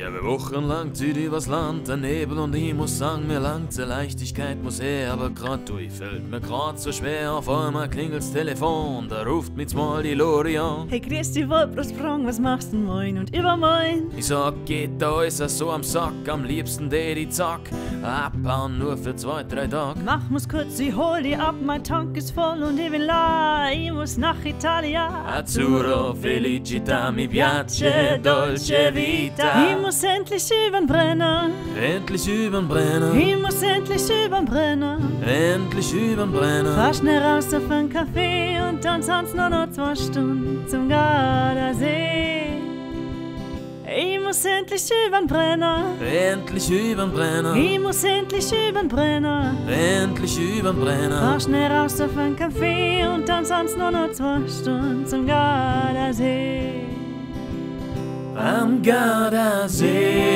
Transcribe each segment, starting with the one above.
Ja, wir wochenlang zieht übers Land der Nebel und ich muss sagen, mir langt zur Leichtigkeit muss aber grad durch. Fällt mir grad so schwer, auf einmal klingelt's Telefon, da ruft mich mal die Lori an. Hey, grüß dich, wollt bloß fragen, was machst du moin und übermoin? Ich sag, geht da alles so am Sack, am liebsten die zack, abhauen nur für 2-3 Tage. Mach muss kurz, ich hol die ab, mein Tank ist voll und ich will la, ich muss nach Italien. Azzurro, felicità, mi piace, dolce vita. Ich muss endlich über'n Brenner. Endlich über'n Brenner. Ich muss endlich über'n Brenner. Endlich über'n Brenner. Fahr schnell raus auf einen Café und dann sind's nur noch 2 Stunden zum Gardasee. Ich muss endlich über'n Brenner. Endlich über'n Brenner. Ich muss endlich über'n Brenner. Endlich über'n Brenner. Fahr schnell raus auf einen Café und dann sind's nur noch 2 Stunden zum Gardasee. Am Gardasee,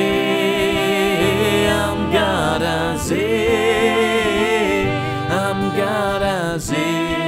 am Gardasee, am Gardasee.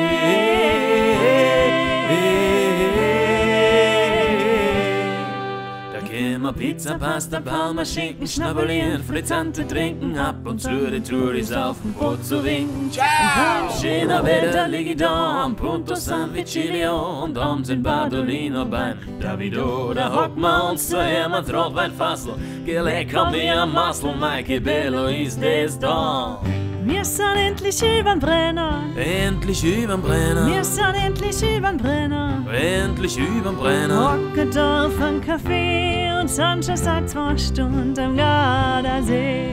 Da käme Pizza, Pasta, Parma, Schinken, schnabulieren, Frizzante trinken, ab und zu die Touris auf dem Boot zu winken. Ciao! Schöner Wetter lieg ich da am Punto San Vigilio und abends in Badolino beim Davido. Da hockt man uns zu Hermann Rotweinfassel, gelegt haben wir am Massel, Maike Bello ist das da. Wir sind endlich über'n Brenner. Endlich über'n Brenner. Wir sind endlich über'n Brenner. Endlich über'n Brenner. Hocken da auf einen Café und sind schon seit 2 Stunden am Gardasee.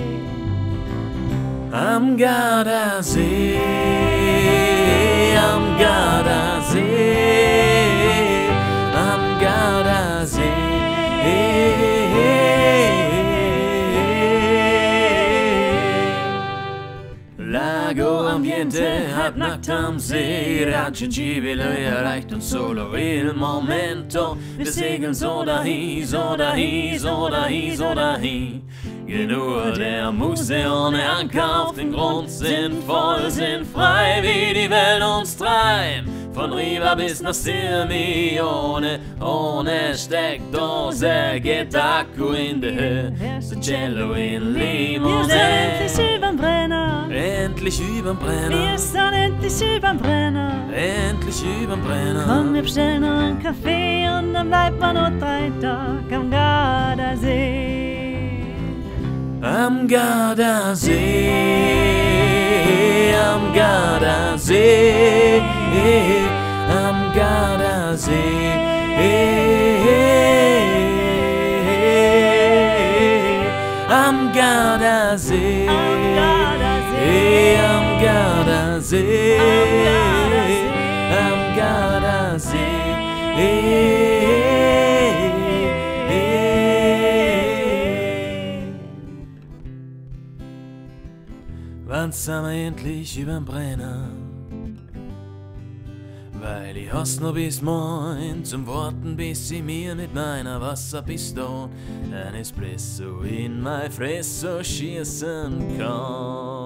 Am Gardasee, am Gardasee, am Gardasee. Lago Ambiente, halbnackt am See, Raggiungibile erreicht uns solo il momento. Wir segeln so dahin, so dahin, so dahin, so dahin. Genug der Muße ohne Anker auf den Grund, sind voll, sind frei, wie die Welt uns treibt. Von Riva bis nach Sirmione, ohne Steckdose geht Akku in die Höhe, so Cello in Limousine. Wir sind endlich über'n Brenner. Endlich über'n Brenner. Wir sind endlich über'n Brenner. Endlich über'n Brenner. Komm, wir bestellen noch einen Kaffee und dann bleibt man noch 3 Tage am Gardasee. Am Gardasee, am Gardasee, am Gardasee, am Gardasee, am Gardasee, am Gardasee. Wann sind wir endlich über'n Brenner? Weil ich hast noch bis morgen zum Worten, bis ich mir mit meiner Wasserpistole ein Espresso in mein Fresso schießen kann.